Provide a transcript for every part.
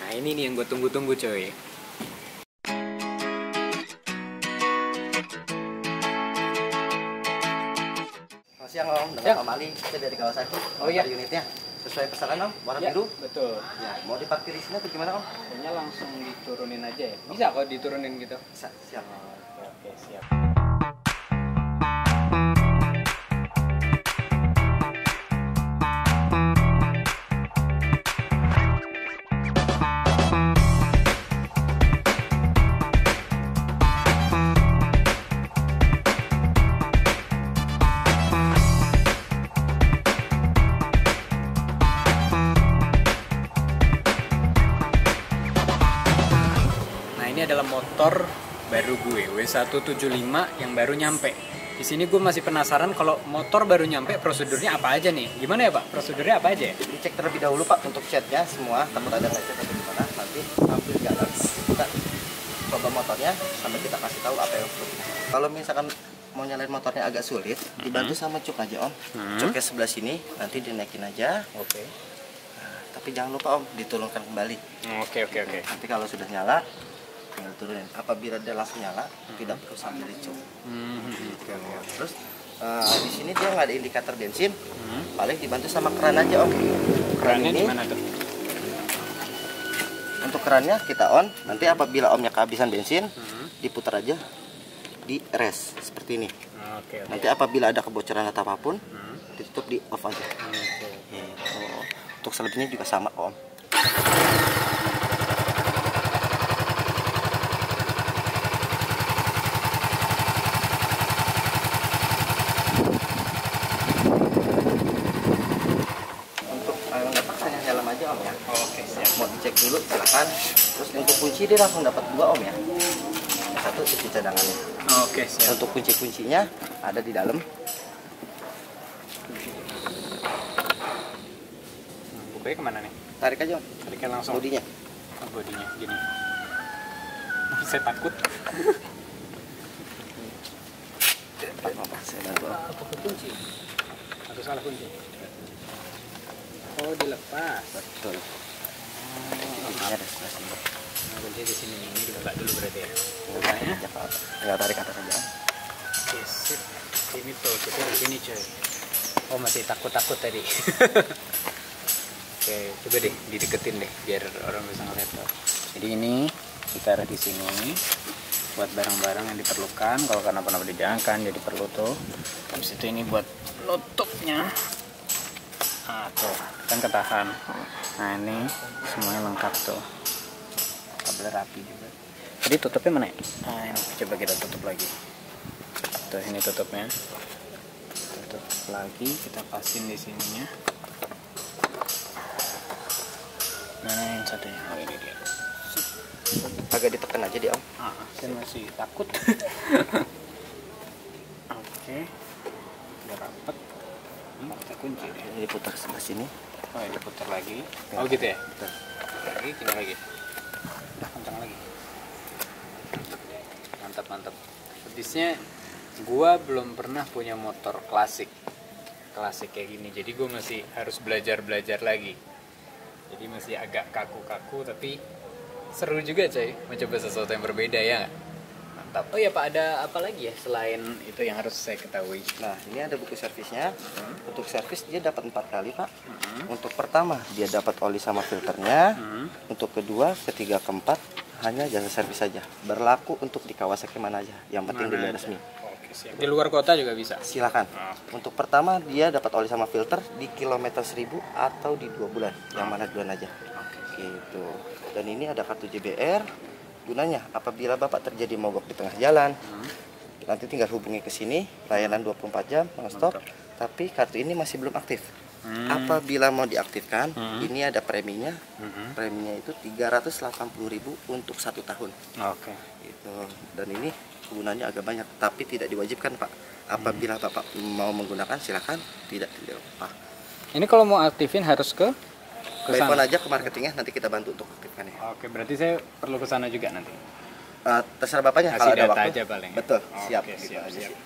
Nah ini nih yang gue tunggu-tunggu coy. Selamat siang Om, dengan Om Ali, kita dari Kawasaki. Oh iya, unitnya sesuai pesanan Om, warna ya, biru. betul. Ya, mau diparkir di sini atau gimana Om? Pokoknya langsung diturunin aja ya. Bisa kok diturunin gitu. Bisa, siap. Oke, siap. Ini adalah motor baru gue, W175 yang baru nyampe. Di sini gue masih penasaran kalau motor baru nyampe prosedurnya apa aja nih? Gimana ya Pak? Prosedurnya apa aja ya? Dicek terlebih dahulu Pak untuk catnya semua, takut ada lecet atau gimana. Nanti sambil jalan kita coba motornya sampai kita kasih tahu apa yang perlu. Kalau misalkan mau nyalain motornya agak sulit, dibantu sama cuk aja Om. Cuknya sebelah sini, nanti dinaikin aja. Oke. Nah, tapi jangan lupa Om, diturunkan kembali. Oke. Nanti kalau sudah nyala, tinggal turunin. Apabila dia langsung nyala, tidak perlu sambil dicuk. Terus di sini dia nggak ada indikator bensin, paling dibantu sama keran aja Om. Kerannya ini di mana tuh? untuk kerannya kita on. Nanti apabila Omnya kehabisan bensin, diputar aja di res seperti ini. Oke. Nanti apabila ada kebocoran atau apapun, ditutup di off aja. Untuk selebihnya juga sama Om. Oke, siap. Mau dicek dulu silakan. Terus untuk kunci dia langsung dapat 2 Om ya. Yang satu isi cadangannya. Oke, siap. Untuk kunci-kuncinya ada di dalam. Bukanya kemana nih? Tarik aja Om. Tariknya langsung. Bodinya. Oh, bodinya gini. Saya takut. Apa? Saya bantu Om. Apa kunci? Atau salah kunci? Oh, dilepas. Betul. Kuncinya ada sebelah sini. Nah, kunci di sini. Ini dibuka dulu berarti ya. Bukanya tinggal tarik atas aja. Oke, sip. Ini tuh, kita di sini coy. Oh, masih takut-takut tadi. Oke, coba deh dideketin deh biar orang bisa ngeliat tuh. Jadi ini ditaruh di sini buat barang-barang yang diperlukan. Kalau kenapa-napa diangkat jadi perlu tuh. Habis itu ini buat nutupnya. Nah, tuh kan ketahan. Nah, ini semuanya lengkap tuh. Kabel rapi juga. Jadi tutupnya mana ya? Nah, ini coba kita tutup lagi. Tuh, ini tutupnya. Tutup lagi, kita pasin di sininya. Nah, yang satunya. Oh, ini dia. Agak ditekan aja dia Om. Saya masih takut. Oke. Udah rapet. Kita kunci deh. Ini diputar sebelah sini. Oh, ini putar lagi. Oh, gitu ya? Betul. Lagi, tinggal lagi. Udah, kencang lagi. Mantap. Habisnya gua belum pernah punya motor klasik kayak gini, jadi gua masih harus belajar lagi, jadi masih agak kaku tapi seru juga coy, mencoba sesuatu yang berbeda ya nggak? Mantap. Oh ya Pak, ada apa lagi ya selain itu yang harus saya ketahui? Nah, ini ada buku servisnya. Untuk servis dia dapat 4 kali Pak. Untuk pertama dia dapat oli sama filternya. Untuk kedua, ketiga, keempat hanya jasa servis saja. Berlaku untuk di Kawasaki mana aja. Yang penting dilihat resmi. Oke, siap. Di luar kota juga bisa? Silakan. Untuk pertama dia dapat oli sama filter di kilometer 1000 atau di 2 bulan. Yang mana duluan aja. Gitu. Dan ini ada kartu JBR. Gunanya apabila Bapak terjadi mogok di tengah jalan, nanti tinggal hubungi ke sini, layanan 24 jam non-stop. Tapi kartu ini masih belum aktif. Apabila mau diaktifkan, ini ada preminya. Preminya itu 380.000 untuk 1 tahun. Oke. Itu. Dan ini gunanya agak banyak, tapi tidak diwajibkan Pak. Apabila Bapak mau menggunakan silakan, tidak apa. Ini kalau mau aktifin harus ke Telepon sana? aja ke marketingnya, nanti kita bantu untuk aktifkannya. Oke, berarti saya perlu ke sana juga nanti. Terserah Bapaknya Kasih kalau ada data waktu. aja paling. Betul, siap. Oke, Gitu siap. aja sih.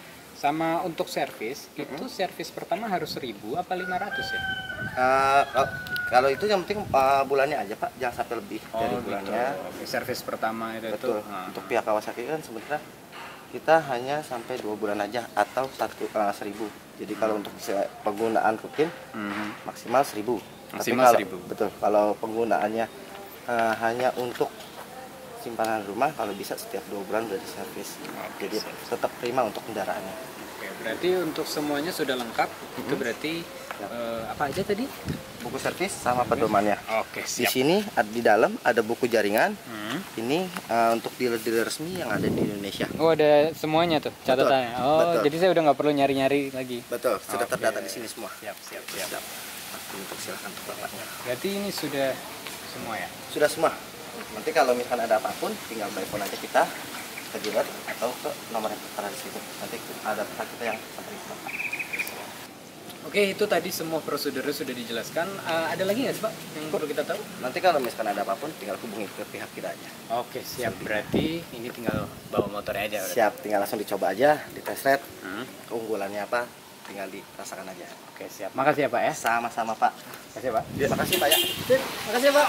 Sama untuk servis, itu servis pertama harus 1.000 apa 500 ya? Kalau itu yang penting bulannya aja Pak, jangan sampai lebih dari bulannya. Gitu. Oke, servis pertama itu. Betul. Untuk pihak Kawasaki kan sebenarnya kita hanya sampai 2 bulan aja atau 1.000. Jadi kalau untuk penggunaan rutin maksimal 1.000. Maksimal 1.000. Betul. Kalau penggunaannya hanya untuk simpanan rumah, kalau bisa setiap 2 bulan udah diservis. Jadi tetap prima untuk kendaraannya. Oke, berarti untuk semuanya sudah lengkap. Itu berarti apa aja tadi? Buku servis sama pedomannya. Oke, Di siap. sini di dalam ada buku jaringan. Ini untuk dealer-dealer resmi yang ada di Indonesia. Oh, ada semuanya tuh catatannya. Oh, betul. jadi saya udah nggak perlu nyari-nyari lagi. Betul, sudah Oke. terdata di sini semua. Siap. Untuk silakan untuk bapaknya. Berarti ini sudah semua ya? Sudah semua. Nanti kalau misalkan ada apapun, tinggal telepon aja kita ke dealer atau ke nomor yang tertera di situ. Nanti ada pihak kita yang sampai ke Bapak. Oke, itu tadi semua prosedurnya sudah dijelaskan. Ada lagi nggak sih Pak yang perlu kita tahu? Nanti kalau misalkan ada apapun, tinggal hubungi ke pihak kita aja. Oke, siap. Berarti ini tinggal bawa motornya aja. Berarti. Siap, tinggal langsung dicoba aja, dites ride. Keunggulannya apa, tinggal dirasakan aja. Oke, siap. Makasih ya Pak ya. Sama-sama Pak. Makasih ya Pak. Terima kasih Pak ya. Makasih ya Pak.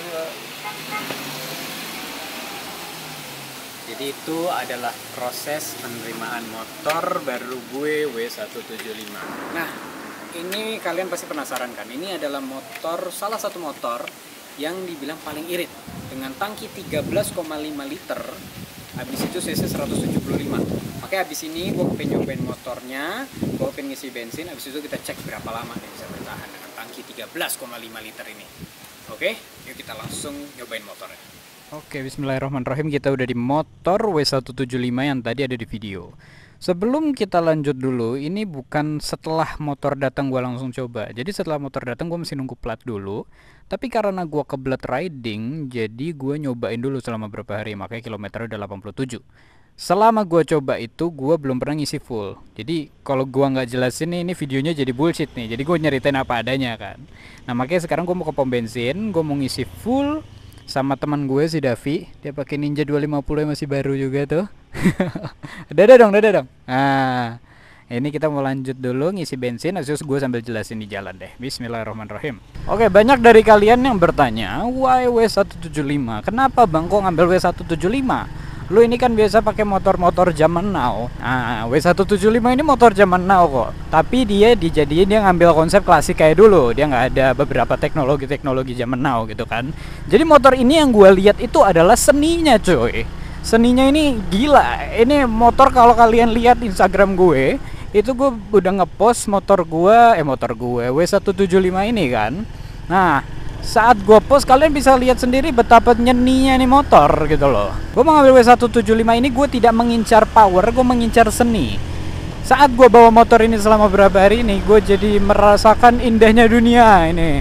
Jadi itu adalah proses penerimaan motor baru gue W175. Nah, ini kalian pasti penasaran kan? Ini adalah motor, salah satu motor yang dibilang paling irit dengan tangki 13,5 liter. Habis itu cc 175. Makanya habis ini gue pengen nyobain motornya, gue pengen ngisi bensin. Habis itu kita cek berapa lama nih bisa bertahan dengan tangki 13,5 liter ini. Oke, yuk kita langsung nyobain motornya. Oke, bismillahirrahmanirrahim. Kita udah di motor W175 yang tadi ada di video. Sebelum kita lanjut dulu, ini bukan setelah motor datang gue langsung coba. Jadi setelah motor datang gue mesti nunggu plat dulu. Tapi karena gue kebelet riding, jadi gue nyobain dulu selama berapa hari. Makanya kilometernya udah 87. Selama gue coba itu, gue belum pernah ngisi full. Jadi kalau gue nggak jelasin nih, ini videonya jadi bullshit nih. Jadi gue nyeritain apa adanya kan. Nah makanya sekarang gue mau ke pom bensin, gue mau ngisi full. Sama teman gue si Davi, dia pakai Ninja 250 yang masih baru juga tuh. Dadah dong. Nah, ini kita mau lanjut dulu ngisi bensin. Asus gue sambil jelasin di jalan deh. Bismillahirrahmanirrahim. Oke, banyak dari kalian yang bertanya, why W175? Kenapa bang kok ngambil W175? Lu ini kan biasa pakai motor-motor zaman now. Nah, W175 ini motor zaman now kok. Tapi dia ngambil konsep klasik kayak dulu. Dia nggak ada beberapa teknologi zaman now gitu kan. Jadi motor ini yang gue lihat itu adalah seninya coy. Seninya ini gila. Ini motor kalau kalian lihat Instagram gue, itu gue udah ngepost motor gue W175 ini kan. Nah, saat gue post kalian bisa lihat sendiri betapa nyeninya nih motor gitu loh. Gue mengambil W175 ini gue tidak mengincar power, gue mengincar seni. Saat gue bawa motor ini selama beberapa hari ini, gue jadi merasakan indahnya dunia ini.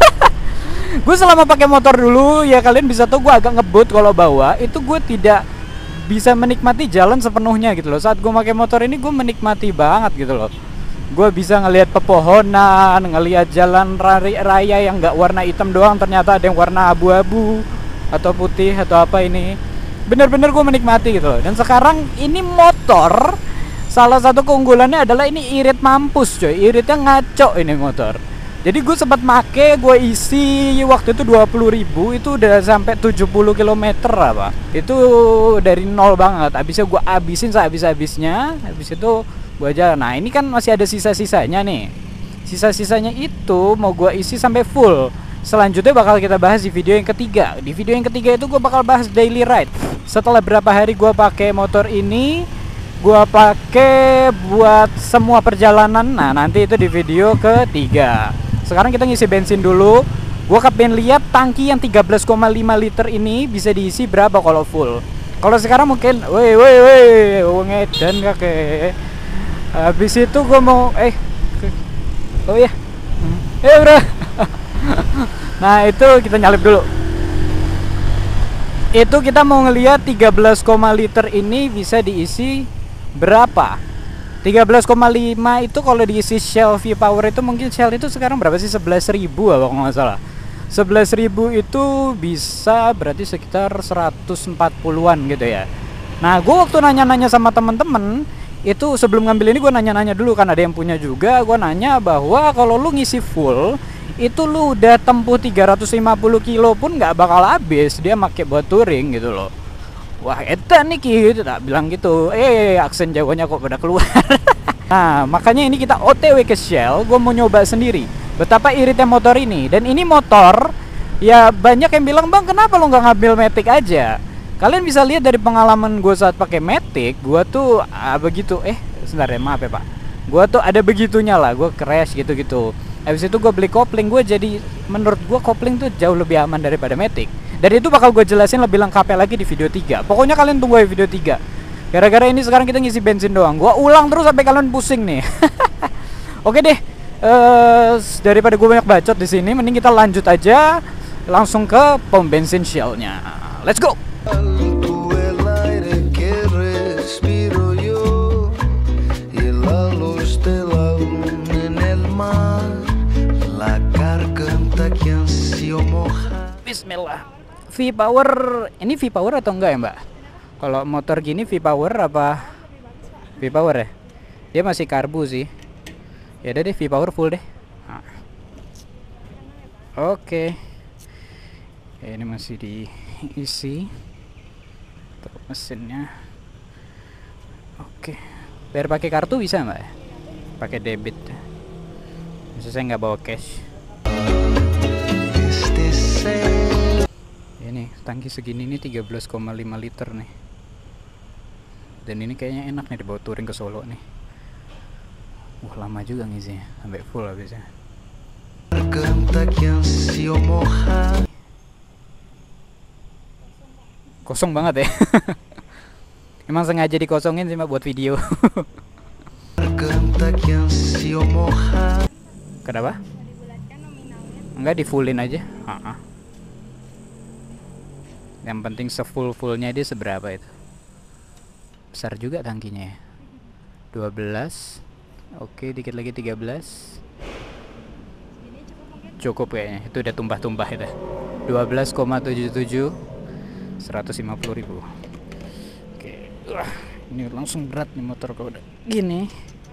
Gue selama pakai motor dulu ya kalian bisa tahu gue agak ngebut kalau bawa, itu gue tidak bisa menikmati jalan sepenuhnya gitu loh. Saat gue pakai motor ini gue menikmati banget gitu loh. Gue bisa ngelihat pepohonan, ngelihat jalan raya yang nggak warna hitam doang, ternyata ada yang warna abu-abu atau putih atau apa ini. Bener-bener gue menikmati gitu loh. Dan sekarang ini motor, salah satu keunggulannya adalah ini irit mampus coy. Iritnya ngaco ini motor. Jadi gue sempat make, gue isi waktu itu 20.000, itu udah sampai 70 km apa. Itu dari nol banget. Habisnya gue abisin sehabis-habisnya. Habis itu gue aja. Nah ini kan masih ada sisa-sisanya nih. Sisa-sisanya itu mau gue isi sampai full. Selanjutnya bakal kita bahas di video yang ketiga. Di video yang ketiga itu gue bakal bahas daily ride. Setelah berapa hari gue pakai motor ini, gue pakai buat semua perjalanan. Nah nanti itu di video ketiga. Sekarang kita ngisi bensin dulu. Gue pengen lihat tangki yang 13,5 liter ini bisa diisi berapa kalau full. Kalau sekarang mungkin, woi, ngedan kakek. Habis itu gue mau, oh ya, bro. Nah itu kita nyalip dulu. Itu kita mau ngelihat 13, liter ini bisa diisi berapa. 13,5 itu kalau diisi Shell V-Power itu mungkin Shell itu sekarang berapa sih? 11.000 kalau nggak salah. 11.000 itu bisa berarti sekitar 140-an gitu ya. Nah gue waktu nanya-nanya sama temen-temen, itu sebelum ngambil ini gue nanya-nanya dulu, kan ada yang punya juga. Gue nanya bahwa kalau lu ngisi full itu lu udah tempuh 350 kilo pun nggak bakal habis, dia pakai buat touring gitu loh. Wah edan nih gitu, tak bilang gitu. Aksen Jawanya kok pada keluar. Nah makanya ini kita OTW ke Shell, gue mau nyoba sendiri betapa iritnya motor ini. Dan ini motor ya banyak yang bilang, bang kenapa lo nggak ngambil Matic aja. Kalian bisa lihat dari pengalaman gue saat pakai Matic, gue tuh begitu, sebentar ya, maaf ya pak, gue tuh ada begitunya lah, gue crash gitu-gitu. Habis itu gue beli kopling, gue jadi menurut gue kopling tuh jauh lebih aman daripada Matic. Dan itu bakal gue jelasin lebih lengkapnya lagi di video 3. Pokoknya kalian tunggu ya video 3. Gara-gara ini sekarang kita ngisi bensin doang, gue ulang terus sampai kalian pusing nih. Oke deh, daripada gue banyak bacot di sini, mending kita lanjut aja langsung ke pom bensin Shell-nya. Let's go. Bismillah. V-Power, ini V-Power atau enggak ya mbak? Kalau motor gini V-Power apa? V-Power ya? Dia masih karbu sih. Ya udah deh, V-Power full deh. Nah. Oke. Ya, ini masih diisi untuk mesinnya. Oke. Bayar pakai kartu bisa mbak? Pakai debit. Bisa, saya nggak bawa cash. Ini tangki segini ini 13,5 liter nih. Dan ini kayaknya enak nih dibawa touring ke Solo nih. Lama juga ngisinya, sampai full habisnya. Kosong banget ya. Emang sengaja dikosongin sih mbak buat video. Kenapa? Enggak, di fullin aja. Yang penting sefull-fullnya dia seberapa itu. Besar juga tangkinya ya. 12. Oke, dikit lagi 13. Cukup kayaknya. Itu udah tumpah-tumpah itu. 12,77. 150.000. Oke. Ini langsung berat nih motor kalau udah gini.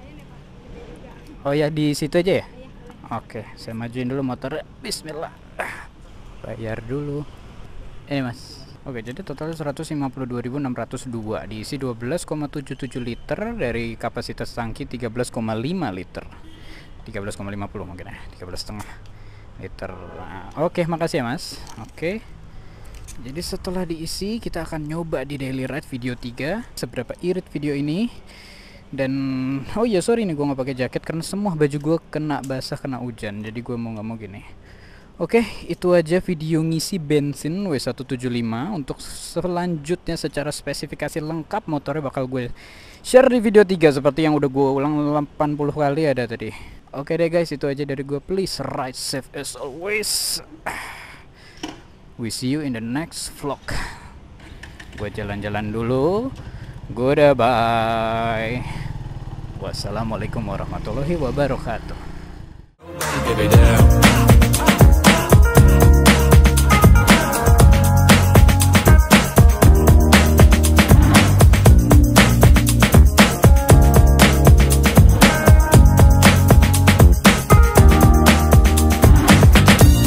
Oh ya, di situ aja ya? Oke, saya majuin dulu motornya. Bismillah. Bayar dulu. Ini mas. Oke, jadi totalnya 152.602. Diisi 12,77 liter dari kapasitas tangki 13,5 liter. 13,50 mungkin ya. 13,5 liter. Nah, oke, makasih ya mas. Oke. Jadi setelah diisi, kita akan nyoba di daily ride video 3. Seberapa irit video ini. Dan oh iya sorry nih, gue nggak pakai jaket karena semua baju gue kena basah, kena hujan. Jadi gue mau nggak mau gini. Oke, itu aja video ngisi bensin W175. Untuk selanjutnya secara spesifikasi lengkap motornya bakal gue share di video 3 seperti yang udah gue ulang 80 kali ada tadi. Oke deh guys, itu aja dari gue. Please ride safe as always. We see you in the next vlog. Gue jalan-jalan dulu. Goodbye. Wassalamualaikum warahmatullahi wabarakatuh.